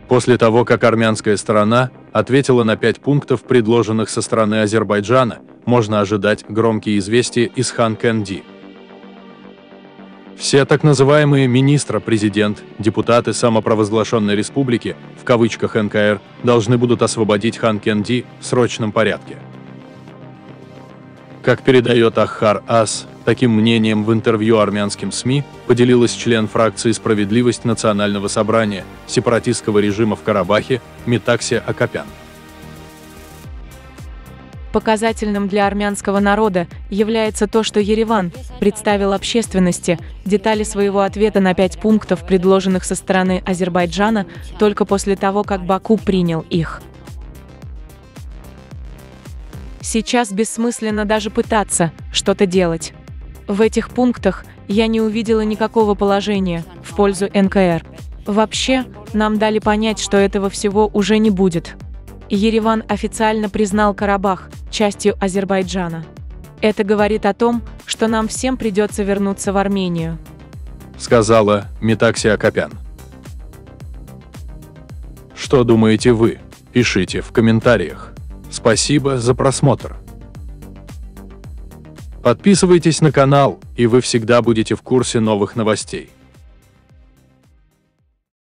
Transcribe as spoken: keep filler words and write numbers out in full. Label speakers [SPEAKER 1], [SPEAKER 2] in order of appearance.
[SPEAKER 1] После того, как армянская сторона ответила на пять пунктов, предложенных со стороны Азербайджана, можно ожидать громкие известия из Хан-Кенди. Все так называемые министр-президент, депутаты самопровозглашенной республики, в кавычках эн ка эр, должны будут освободить Хан-Кенди в срочном порядке. Как передает Ахар-Ас, таким мнением в интервью армянским СМИ поделилась член фракции «Справедливость национального собрания» сепаратистского режима в Карабахе Метаксия Акопян.
[SPEAKER 2] Показательным для армянского народа является то, что Ереван представил общественности детали своего ответа на пять пунктов, предложенных со стороны Азербайджана, только после того, как Баку принял их. Сейчас бессмысленно даже пытаться что-то делать. В этих пунктах я не увидела никакого положения в пользу эн ка эр. Вообще, нам дали понять, что этого всего уже не будет. Ереван официально признал Карабах частью Азербайджана. Это говорит о том, что нам всем придется вернуться в Армению,
[SPEAKER 1] сказала Метаксия Акопян. Что думаете вы? Пишите в комментариях. Спасибо за просмотр. Подписывайтесь на канал, и вы всегда будете в курсе новых новостей.